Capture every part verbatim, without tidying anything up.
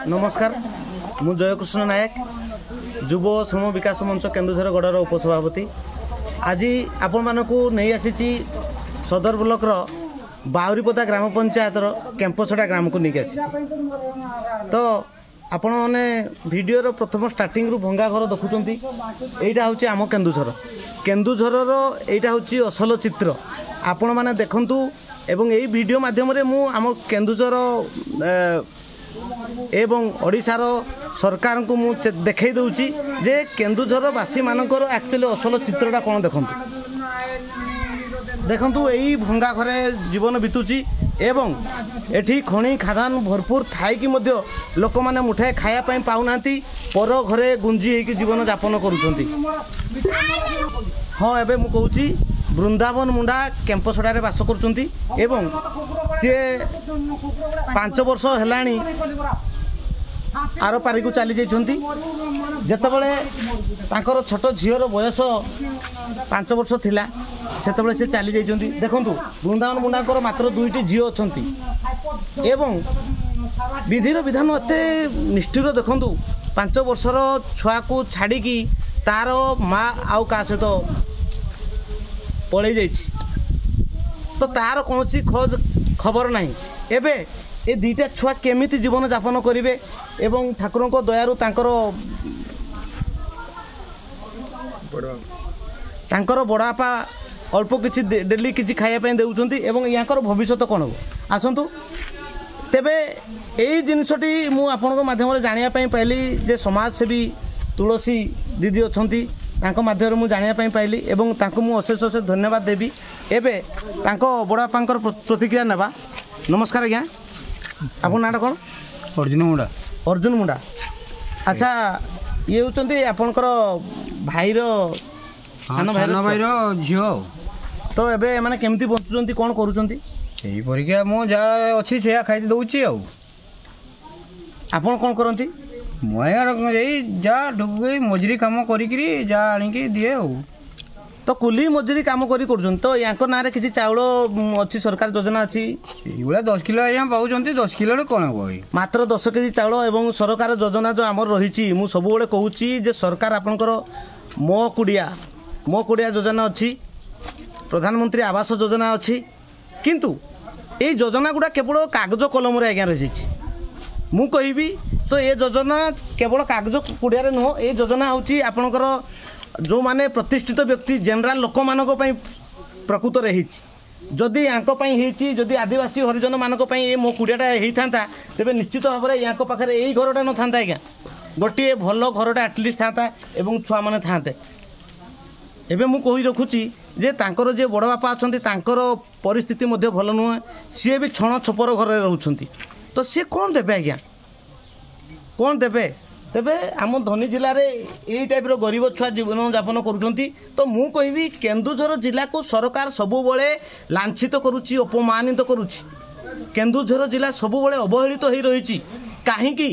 नमस्कार मु जयकृष्ण नायक युव सम विकास मंच केन्दुझर गड़र उपसभापति आज आपण मानक नहीं आसी सदर ब्लॉक बाउरीपदा ग्राम पंचायत कैंपसटा ग्राम को नहीं आसी तो आपण मैंने वीडियो प्रथम स्टार्टिंग रु भंगा घर देखुं यहाँ हूँ आम केन्दुझर केन्दुझर यहाँ हूँ असल चित्र आपण मैंने देखु एवं यही वीडियो माध्यम मु आम केन्दुझर एवं ओडिशार सरकार को मु देखई दूची जे केन्दुझर बासी मानकर एक्चुअली असल चित्रटा कौन देखु देखु यही भंगा घरे जीवन बीतुची एवं एठी खणी खादान भरपूर थाई मध्य लोक मैंने मुठाए खायापाई पाऊना पर घरे गुंजी होकर जीवन यापन करुँच हाँ एवं मुझे वृंदावन मुंडा कैंपसटारे बास करुँच एवं सी पांच वर्ष है आर पारी को चली जाइछन्ति जेतेबेले तांकर छोट झीर बयस पांच वर्ष थिला सेतेबेले से चली जाइछन्ति देखंतु वृंदावन मुंडाकर मात्र दुईटी झी अछन्ति एवं विधिर विधान एते निष्ठुर देखंतु पांच वर्षर छुआ को छाड़ी की तार माँ आउ का सहित पलि जाइछि तो तार कौन खोज खबर नहीं एबे ए दुईटा छुआ केमिति जीवन यापन करेंगे एवं ठाकुर को दयारु तांकर तांकर बड़ापा अल्प किछि डेली किछि खाया पे देउछन्ति एवं याकर भविष्य कौन हो आसतु तेबे एई जिनसटी मु आपनको माध्यम रे जानिया पई पाइली जे समाजसेवी तुलसी दीदी अछन्ति तांको माध्यम रे मु जानिया पई पाइली एवं तांको मु अशेष अशेष धन्यवाद देबी एबे तांको बड़ापांकर प्रतिक्रिया नेबा नमस्कार आज्ञा आपन नाटा कौन अर्जुन मुंडा अर्जुन मुंडा अच्छा ये होचंती आपनकर भाईर सानो भाईर झियो तो एबे माने केमती बंचुचंती कोन करूचंती एही परिका मो जा अछि सेया खाइ दउची आ आपन कोन करंती मो यार एई जा ढुकई मजूरी काम करी करी जा आनी के दिए आ तो कुली मजूरी काम करी करछन तो यांको नारे किछि चाउल अछि सरकार योजना अछि एगुला दस किलो आया पाउचंती दस किलो कोन हो मात्र दस केजी चाउल एवं सरकार योजना जो आमर रही मु सब बेले कहूची जे सरकार आपनकर मो कुडिया मो कुडिया योजना अछि प्रधानमंत्री आवास योजना अछि किंतु ए योजना गुडा केवल कागज कलम रे आज्ञा रही मु कहबी तो ये योजना केवल कागज कुडिया रे नुह ए योजना होची आपनकर जो माने प्रतिष्ठित व्यक्ति जनरल लोक मानक पई प्रकृत रे हिची जदि यांको पई हिची जदि आदिवासी हरिजन मानक पई ए मो कुडियाटा हेई थांता तेबे निश्चित भाव रे यांको पाखरे एई घरटा न थांता आज्ञा गोटे भलो घरटा एटलिस्ट थांता एवं छुआ माने थांते एबे मु कहि रखुची जे तांकर जे बड़ बापा अछंती तांकर परिस्थिति मध्ये भलो नुह सी भी छण छपर घर रे रहउछंती तो सी कोन देबे आज्ञा कोन देबे तेबे आम धनी जिले में यही टाइप गरीब छुआ जीवन यापन करुँच तो मु कहबी केन्दुझर जिला को सरकार सबुबले लांछित करुच्ची अपमानित करुच्ची केन्दुझर जिला सबुबले अवहेलित हो रही कहीं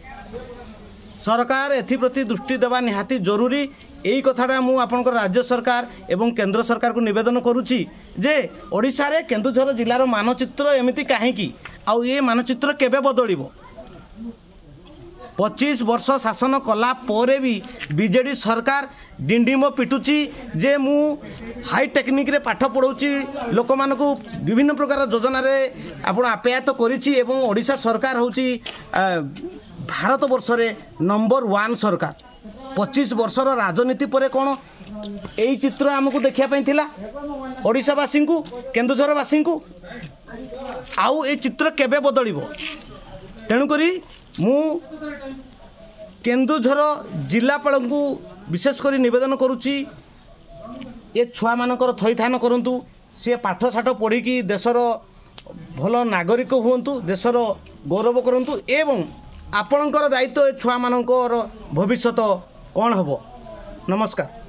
सरकार एप्रति दृष्टि देवा निहाती जरूरी यही कथाटा मु आपनकर राज्य सरकार एवं केंद्र सरकार को निवेदन करुच्ची जे ओडिशा रे केन्दुझर जिलार मानचित्र एमिति कहीं आउ ये मानचित्र केबे बदलिबो पच्चीस वर्ष शासन कला परे भी बीजेडी सरकार डिंडिम पिटुची जे मु हाई टेक्निक रे पाठ पढ़ाऊँगी लोक मान विभिन्न प्रकार योजना रे आपण आप्यायत करिछि एवं ओडिशा सरकार होची भारत वर्ष रे नंबर वन सरकार पच्चीस वर्षर राजनीति परे कौन यही चित्र आमको देखिया पई थिला ओडिशावासी को केन्दुझरवासी को आउ ए चित्र केबे बदलिबो तेणुकरी मु केन्दुझर जिलापाल को विशेषकर निवेदन करुच्ची ये छुआ मानकर थईथान करंतु सी पाठ साठ पढ़ी कि देशर भल नागरिक हुंतु देशर गौरव करंतु एवं आपणकर दायित्व छुआ मानकर भविष्य कौन हबो नमस्कार।